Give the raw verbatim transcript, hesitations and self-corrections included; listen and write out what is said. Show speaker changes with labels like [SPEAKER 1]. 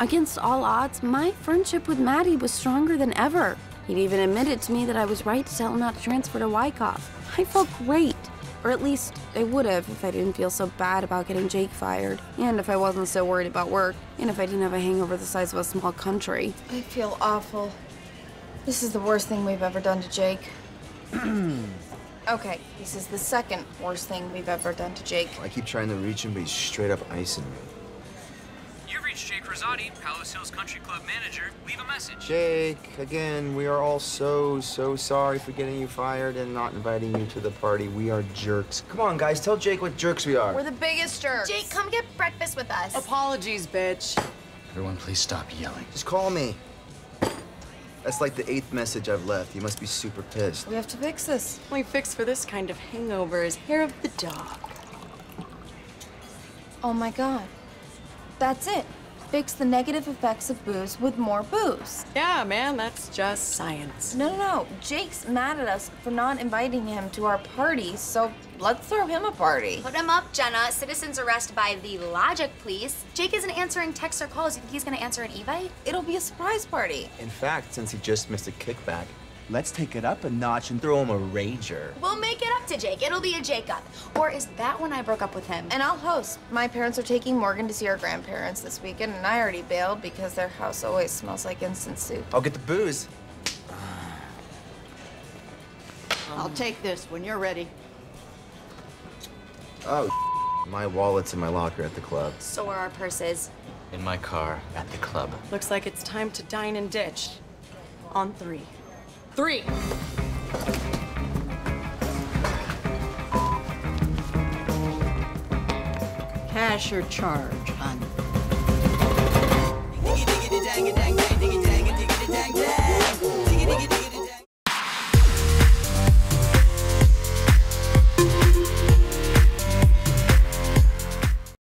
[SPEAKER 1] Against all odds, my friendship with Maddie was stronger than ever. He'd even admitted to me that I was right to tell him not to transfer to Wyckoff. I felt great. Or at least I would have if I didn't feel so bad about getting Jake fired. And if I wasn't so worried about work. And if I didn't have a hangover the size of a small country.
[SPEAKER 2] I feel awful. This is the worst thing we've ever done to Jake. Okay, this is the second worst thing we've ever done to Jake.
[SPEAKER 3] I keep trying to reach him, but he's straight up icing me.
[SPEAKER 4] You reached Jake Rosati, Palos Hills Country Club manager. Leave a message.
[SPEAKER 3] Jake, again, we are all so, so sorry for getting you fired and not inviting you to the party. We are jerks. Come on, guys, tell Jake what jerks we are.
[SPEAKER 2] We're the biggest jerks.
[SPEAKER 5] Jake, come get breakfast with us.
[SPEAKER 6] Apologies, bitch.
[SPEAKER 7] Everyone, please stop yelling.
[SPEAKER 3] Just call me. That's like the eighth message I've left. You must be super pissed.
[SPEAKER 2] We have to fix this.
[SPEAKER 6] Only fix for this kind of hangover is hair of the dog.
[SPEAKER 2] Oh my God. That's it. Fix the negative effects of booze with more booze.
[SPEAKER 6] Yeah, man, that's just science.
[SPEAKER 2] No, no, no. Jake's mad at us for not inviting him to our party, so let's throw him a party.
[SPEAKER 5] Put him up, Jenna. Citizen's arrest by the Logic Police. Jake isn't answering texts or calls. You think he's gonna answer an Evite?
[SPEAKER 2] It'll be a surprise party.
[SPEAKER 3] In fact, since he just missed a kickback, let's take it up a notch and throw him a rager.
[SPEAKER 5] We'll make it up to Jake. It'll be a Jake up. Or is that when I broke up with him?
[SPEAKER 2] And I'll host. My parents are taking Morgan to see our grandparents this weekend, and I already bailed because their house always smells like instant soup.
[SPEAKER 3] I'll get the booze.
[SPEAKER 8] I'll take this when you're ready.
[SPEAKER 3] Oh, my wallet's in my locker at the club.
[SPEAKER 5] So are our purses.
[SPEAKER 7] In my car at the club.
[SPEAKER 6] Looks like it's time to dine and ditch. On three. Three!
[SPEAKER 8] Cash or charge?